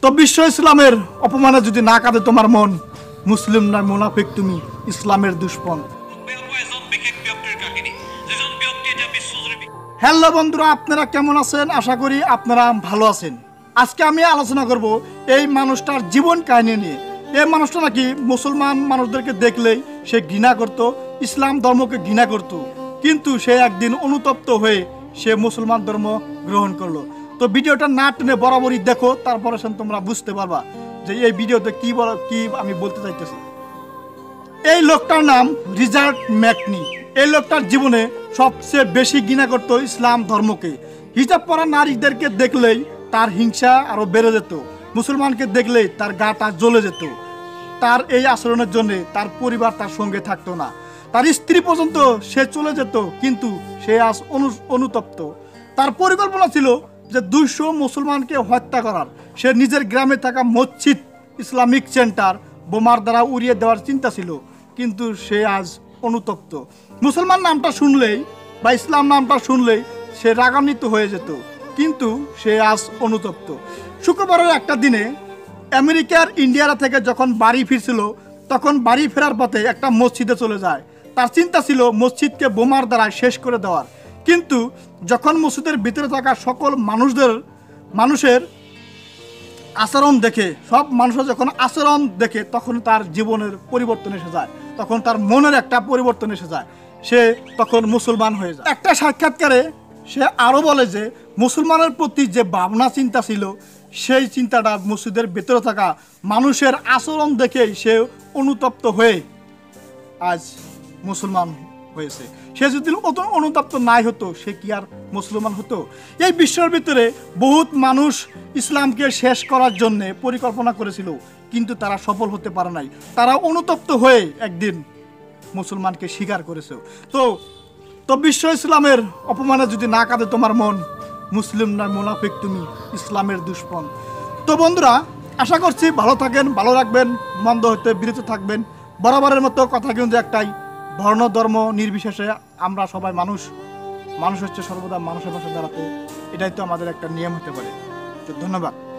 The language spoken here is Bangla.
তো বিশ্ব ইসলামের অপমানে যদি না কাঁদে তোমার মন, মুসলিম না মুনাফিক তুমি, ইসলামের দুশ্মন। হ্যালো বন্ধুরা, আপনারা কেমন আছেন? আশা করি আপনারা ভালো আছেন। আজকে আমি আলোচনা করব এই মানুষটার জীবন কাহিনী নিয়ে। এই মানুষটা নাকি মুসলমান মানুষদেরকে দেখলেই সে ঘৃণা করত, ইসলাম ধর্মকে ঘৃণা করত, কিন্তু সে একদিন অনুতপ্ত হয়ে সে মুসলমান ধর্ম গ্রহণ করলো। তো ভিডিওটা না টেনে বরাবরই দেখো, তারপরে তোমরা বুঝতে পারবা যে এই ভিডিওতে কি আমি বলতে চাইতেছি। এই লোকটার নাম রিচার্ড ম্যাকনি। এই লোকটার জীবনে সবচেয়ে বেশি ঘৃণা করত ইসলাম ধর্মকে। হিজাব পরা নারীদেরকে দেখলেই তার হিংসা আরো বেড়ে যেত, মুসলমানকে দেখলেই তার গাটা জ্বলে যেত। তার এই আচরণের জন্য তার পরিবার তার সঙ্গে থাকতো না, তার স্ত্রী পর্যন্ত সে চলে যেত, কিন্তু সে আজ অনুতপ্ত। তার পরিকল্পনা ছিল যে 200 মুসলমানকে হত্যা করার। সে নিজের গ্রামে থাকা মসজিদ, ইসলামিক সেন্টার বোমার দ্বারা উড়িয়ে দেওয়ার চিন্তা ছিল, কিন্তু সে আজ অনুতপ্ত। মুসলমান নামটা শুনলেই বা ইসলাম নামটা শুনলেই সে রাগান্বিত হয়ে যেত, কিন্তু সে আজ অনুতপ্ত। শুক্রবারের একটা দিনে আমেরিকার ইন্ডিয়ানা থেকে যখন বাড়ি ফিরছিল, তখন বাড়ি ফেরার পথে একটা মসজিদে চলে যায়। তার চিন্তা ছিল মসজিদকে বোমার দ্বারা শেষ করে দেওয়ার, কিন্তু যখন মসজিদের ভিতরে থাকা সকল মানুষের আচরণ দেখে, সব মানুষের যখন আচরণ দেখে, তখন তার জীবনের পরিবর্তন এসে যায়, তখন তার মনের একটা পরিবর্তন এসে যায়। সে তখন মুসলমান হয়ে যায়। একটা সাক্ষাৎকারে সে আরও বলে যে মুসলমানের প্রতি যে ভাবনা চিন্তা ছিল, সেই চিন্তাটা মসজিদের ভেতরে থাকা মানুষের আচরণ দেখেই সে অনুতপ্ত হয়ে আজ মুসলমান হয়েছে। সে যদি অনুতপ্ত নাই হতো, সে কি আর মুসলমান হতো? এই বিশ্বের ভিতরে বহুত মানুষ ইসলামকে শেষ করার জন্য পরিকল্পনা করেছিল, কিন্তু তারা সফল হতে পারে নাই। তারা অনুতপ্ত হয়ে একদিন মুসলমানকে স্বীকার করেছে। তো বিশ্ব ইসলামের অপমানে যদি না কাঁদে তোমার মন, মুসলিম না মুনাফিক তুমি, ইসলামের দুশ্মন। তো বন্ধুরা, আশা করছি ভালো থাকেন, ভালো রাখবেন, মন্দ হতে বিরত থাকবেন। বরাবরের মতো কথা কিন্তু একটাই, বর্ণ ধর্ম নির্বিশেষে আমরা সবাই মানুষ হচ্ছে সর্বদা মানুষের পাশে দাঁড়াতে। এটাই তো আমাদের একটা নিয়ম হতে পারে। তো ধন্যবাদ।